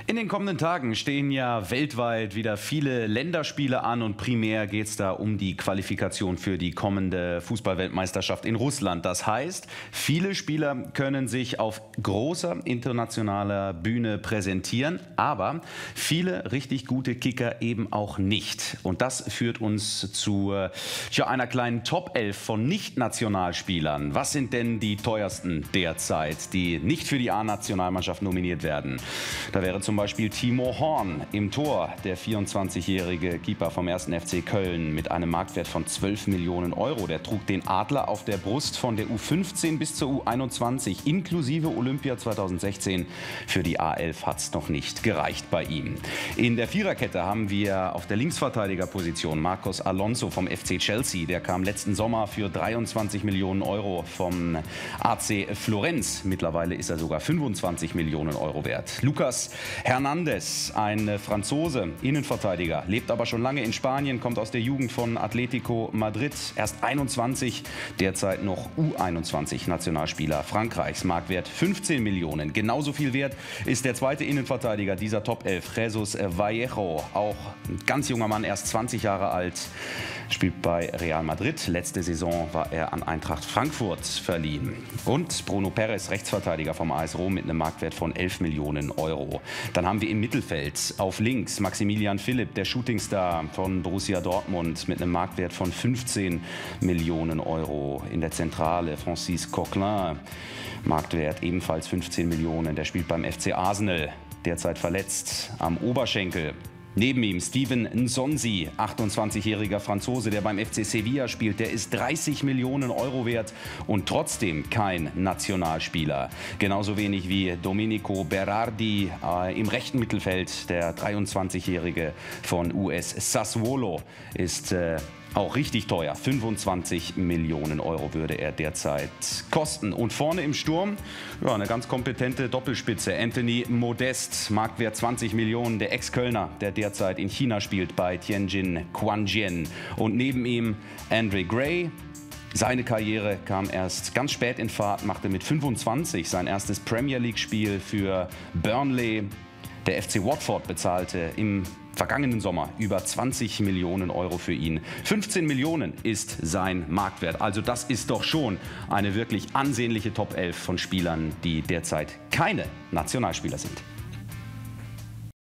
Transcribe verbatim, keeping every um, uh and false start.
In den kommenden Tagen stehen ja weltweit wieder viele Länderspiele an und primär geht es da um die Qualifikation für die kommende Fußballweltmeisterschaft in Russland. Das heißt, viele Spieler können sich auf großer internationaler Bühne präsentieren, aber viele richtig gute Kicker eben auch nicht. Und das führt uns zu tja, einer kleinen Top elf von Nicht-Nationalspielern. Was sind denn die teuersten derzeit, die nicht für die A-Nationalmannschaft nominiert werden? Da wäre zum Beispiel Timo Horn im Tor, der vierundzwanzigjährige Keeper vom ersten F C Köln mit einem Marktwert von zwölf Millionen Euro. Der trug den Adler auf der Brust von der U fünfzehn bis zur U einundzwanzig, inklusive Olympia zweitausendsechzehn. Für die A elf hat es noch nicht gereicht bei ihm. In der Viererkette haben wir auf der Linksverteidigerposition Marcos Alonso vom F C Chelsea. Der kam letzten Sommer für dreiundzwanzig Millionen Euro vom A C Florenz. Mittlerweile ist er sogar fünfundzwanzig Millionen Euro wert. Lucas Hernandez, ein Franzose, Innenverteidiger, lebt aber schon lange in Spanien, kommt aus der Jugend von Atletico Madrid, erst einundzwanzig, derzeit noch U einundzwanzig Nationalspieler Frankreichs, Marktwert fünfzehn Millionen. Genauso viel wert ist der zweite Innenverteidiger dieser Top elf, Jesus Vallejo, auch ein ganz junger Mann, erst zwanzig Jahre alt, spielt bei Real Madrid. Letzte Saison war er an Eintracht Frankfurt verliehen. Und Bruno Perez, Rechtsverteidiger vom A S Rom mit einem Marktwert von elf Millionen Euro. Dann haben wir im Mittelfeld auf links Maximilian Philipp, der Shootingstar von Borussia Dortmund mit einem Marktwert von fünfzehn Millionen Euro. In der Zentrale Francis Coquelin, Marktwert ebenfalls fünfzehn Millionen. Der spielt beim F C Arsenal, derzeit verletzt am Oberschenkel. Neben ihm Steven Nsonsi, achtundzwanzigjähriger Franzose, der beim F C Sevilla spielt. Der ist dreißig Millionen Euro wert und trotzdem kein Nationalspieler. Genauso wenig wie Domenico Berardi äh, im rechten Mittelfeld. Der dreiundzwanzigjährige von U S Sassuolo ist äh, auch richtig teuer. fünfundzwanzig Millionen Euro würde er derzeit kosten. Und vorne im Sturm ja, eine ganz kompetente Doppelspitze. Anthony Modest, Marktwert zwanzig Millionen, der Ex-Kölner, der derzeit in China spielt bei Tianjin Quanjian. Und neben ihm Andre Gray. Seine Karriere kam erst ganz spät in Fahrt, machte mit fünfundzwanzig sein erstes Premier League-Spiel für Burnley. Der F C Watford bezahlte im vergangenen Sommer über zwanzig Millionen Euro für ihn. fünfzehn Millionen ist sein Marktwert. Also das ist doch schon eine wirklich ansehnliche Top elf von Spielern, die derzeit keine Nationalspieler sind.